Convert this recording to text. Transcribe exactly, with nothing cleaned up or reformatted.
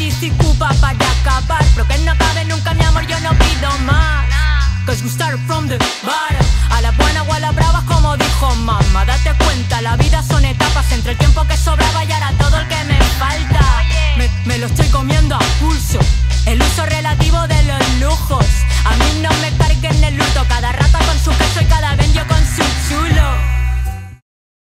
G C Cuba para acabar, pero que no acabe nunca, mi amor, yo no pido más. Cause we started from the bottom. A la buena o a la brava.